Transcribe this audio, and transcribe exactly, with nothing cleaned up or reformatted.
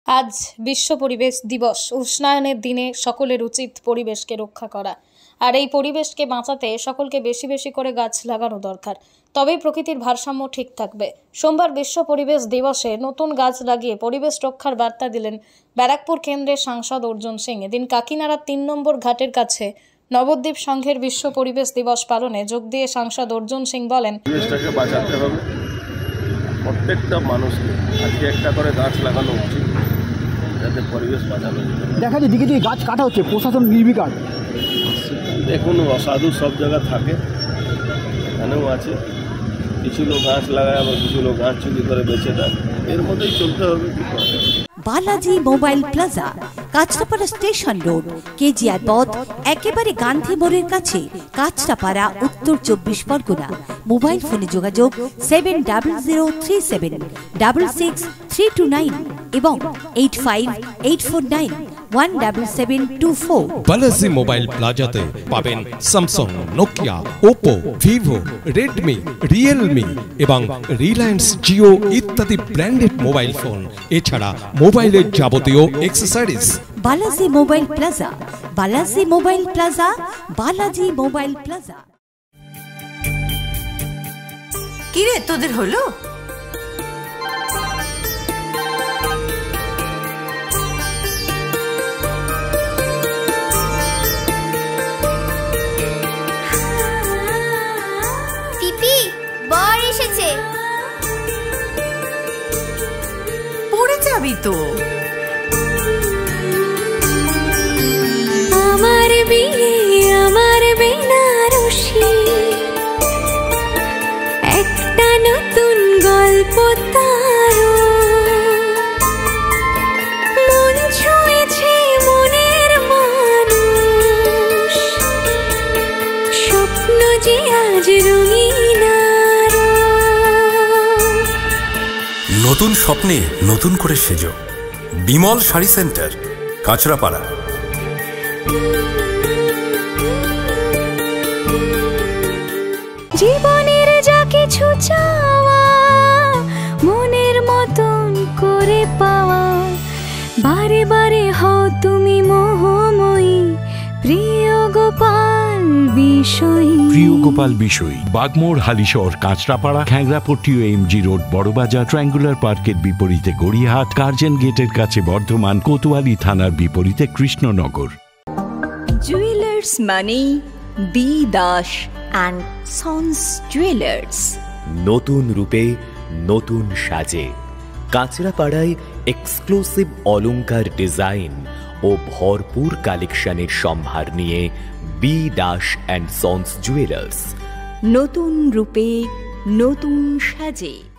আজ বিশ্ব পরিবেশ দিবস। উষ্ণায়নের দিনে সকলের উচিত পরিবেশকে রক্ষা করা, আর এই পরিবেশকে বাঁচাতে সকলকে বেশি বেশি করে গাছ লাগানো দরকার, তবেই প্রকৃতির ভারসাম্য ঠিক থাকবে। সোমবার বিশ্ব পরিবেশ দিবসে নতুন গাছ লাগিয়ে পরিবেশ রক্ষার বার্তা দিলেন ব্যারাকপুর কেন্দ্রের সাংসদ অর্জুন সিং। এদিন কাকিনাড়ার তিন নম্বর ঘাটের কাছে নবদ্বীপ সংঘের বিশ্ব পরিবেশ দিবস পালনে যোগ দিয়ে সাংসদ অর্জুন সিং বলেন, পরিবেশটাকে বাঁচাতে হবে, প্রত্যেকটা মানুষকে আজকে একটা করে গাছ লাগানো উচিত যাতে পরিবেশ বাঁচানো যেতে পারে। দেখা যায় দিকে দিকে গাছ কাটা হচ্ছে, প্রশাসন নির্বিকার। দেখুন, অসাধু সব জায়গা থাকে, এখানেও আছে। কিছু লোক গাছ লাগায়, আবার কিছু লোক গাছ চুরি করে বেঁচে দেয়। এর মধ্যেই চলতে হবে। কি করে Balaji mobile plaza, Kanchrapara station road, KGR পথ, একেবারে গান্ধী মোড়ের কাছে, কাঁচরাপাড়া, উত্তর চব্বিশ পরগনা। মোবাইল ফোনে যোগাযোগ seven double zero three seven double six three two nine এবং eight five eight four nine one double seven two four. Balaji mobile প্লাজাতে পাবেন Samsung, Nokia, Oppo, Vivo, Redmi, Realme এবং রিলায়েন্স জিও ইত্যাদি ব্র্যান্ডেড মোবাইল ফোন, এছাড়া মোবাইলের যাবতীয় accessories. Balaji mobile plaza, Balaji mobile plaza, Balaji mobile plaza. কি রে, তোদের হলো? পিপি, বর এসেছে। পড়ে যাবি তো। আমার বিয়ে, আমার বেনারসি, একটা নতুন গল্প তার, মন ছুঁয়েছে মনের মানুষ, স্বপ্ন যে আজ রঙিন। নতুন স্বপ্নে নতুন করে সেজো। বিমল শাড়ি সেন্টার, কাঁচরাপাড়া। জীবনের যা কিছু চাওয়া, মনের মতন করে পাওয়া, বারে বারে হও তুমি মোহময়ী, প্রিয় গোপাল বিষয়ী। প্রিয় গোপাল বিষয়ী, বাগমোড়, হালিশহর, কাঁচরাপাড়া, খ্যাংরাপট্টি ও এমজি রোড, বড়বাজার, ট্রায়াঙ্গুলার পার্কের বিপরীতে গড়িয়াহাট, কার্জন গেটের কাছে বর্ধমান, কোতোয়ালি থানার বিপরীতে Krishnanagar. Jewellers Mani B Das and sons jewellers. নতুন রূপে নতুন সাজে কাঁচরাপাড়ায় এক্সক্লুসিভ অলংকার ডিজাইন ও ভরপুর কালেকশনের সম্ভার নিয়ে B Das and sons jewellers. নতুন রূপে নতুন সাজে।